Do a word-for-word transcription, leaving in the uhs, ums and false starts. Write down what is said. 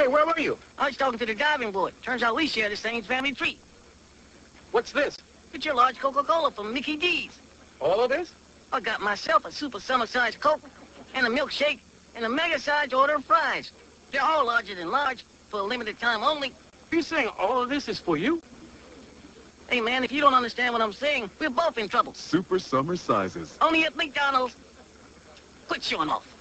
Hey, where were you? I was talking to the diving board. Turns out we share the same family tree. What's this? Get your large Coca-Cola from Mickey D's. All of this? I got myself a super summer-sized Coke and a milkshake and a mega-sized order of fries. They're all larger than large for a limited time only. You saying all of this is for you? Hey, man, if you don't understand what I'm saying, we're both in trouble. Super summer sizes. Only at McDonald's. Quit showing off.